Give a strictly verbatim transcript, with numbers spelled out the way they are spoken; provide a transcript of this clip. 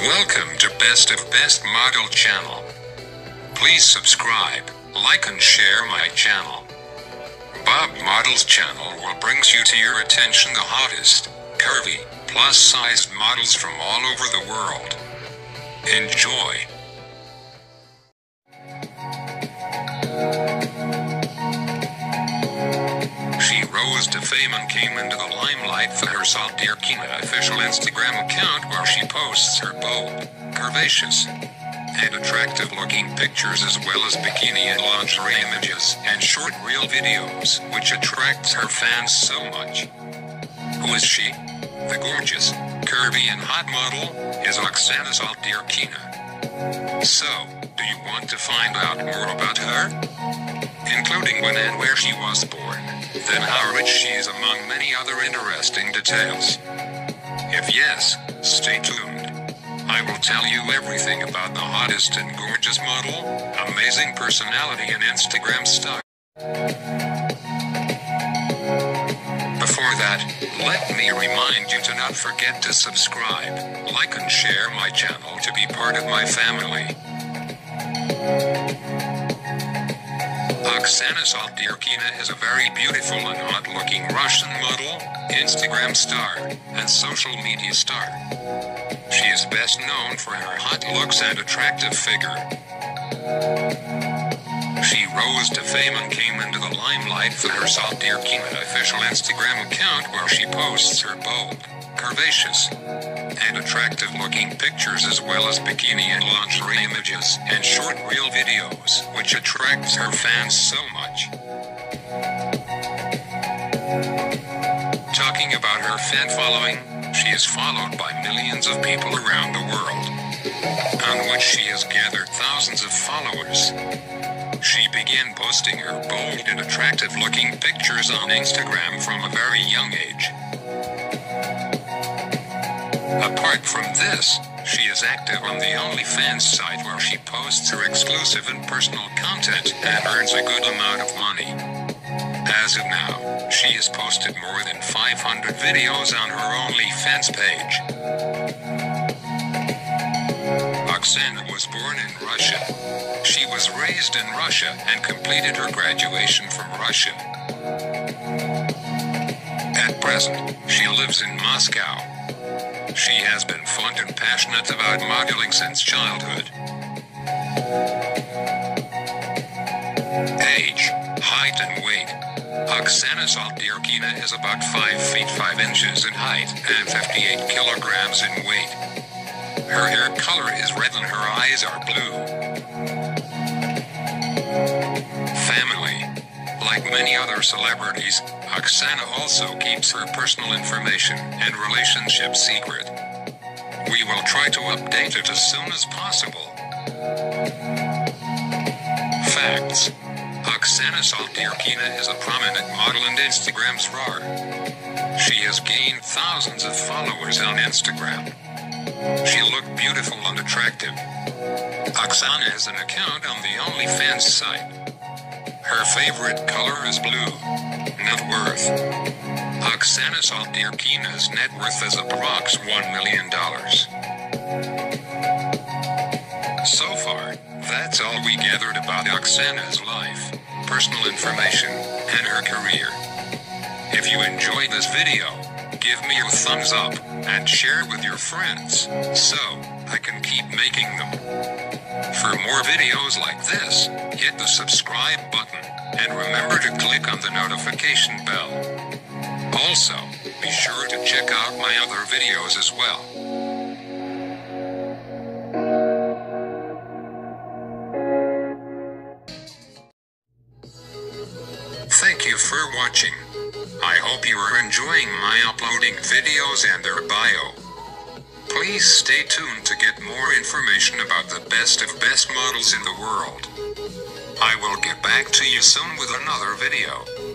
Welcome to Best of Best Model channel. Please subscribe, like and share my channel. Bob Models channel will brings you to your attention the hottest, curvy, plus-sized models from all over the world. Enjoy. She rose to fame and came into the limelight for her Saltyrkina official Instagram account where she posts her bold, curvaceous, and attractive-looking pictures as well as bikini and lingerie images and short reel videos, which attracts her fans so much. Who is she? The gorgeous, curvy and hot model is Oksana Saltyrkina. So, do you want to find out more about her? Including when and where she was born, then how rich she is among many other interesting details. If yes, stay tuned. I will tell you everything about the hottest and gorgeous model, amazing personality and Instagram style. Before that, let me remind you to not forget to subscribe, like and share my channel to be part of my family. Oksana Saltyrkina is a very beautiful and hot-looking Russian model, Instagram star, and social media star. She is best known for her hot looks and attractive figure. She rose to fame and came into the limelight for her Saltyrkina official Instagram account where she posts her bold, curvaceous, and attractive-looking pictures as well as bikini and lingerie images and short reel videos, which attracts her fans so much. Talking about her fan following, she is followed by millions of people around the world, on which she has gathered thousands of followers. She began posting her bold and attractive-looking pictures on Instagram from a very young age. Apart from this, she is active on the OnlyFans site where she posts her exclusive and personal content and earns a good amount of money. As of now, she has posted more than five hundred videos on her OnlyFans page. Oksana was born in Russia. She was raised in Russia and completed her graduation from Russia. At present, she lives in Moscow. She has been fond and passionate about modeling since childhood. Age, height and weight. Oksana Saltyrkina is about five feet five inches in height and fifty-eight kilograms in weight. Her hair color is red and her eyes are blue. Family. Like many other celebrities, Oksana also keeps her personal information and relationship secret. We will try to update it as soon as possible. Facts. Oksana Saltyrkina is a prominent model and Instagram star. She has gained thousands of followers on Instagram. She looked beautiful and attractive. Oksana has an account on the OnlyFans site. Her favorite color is blue. Net worth. Oksana Saltyrkina's net worth is approx one million dollars. So far, that's all we gathered about Oksana's life, personal information, and her career. If you enjoyed this video, give me your thumbs up and share with your friends so I can keep making them. For more videos like this, hit the subscribe button and remember to click on the notification bell. Also, be sure to check out my other videos as well. Thank you for watching. I hope you are enjoying my uploading videos and their bio. Please stay tuned to get more information about the best of best models in the world. I will get back to you soon with another video.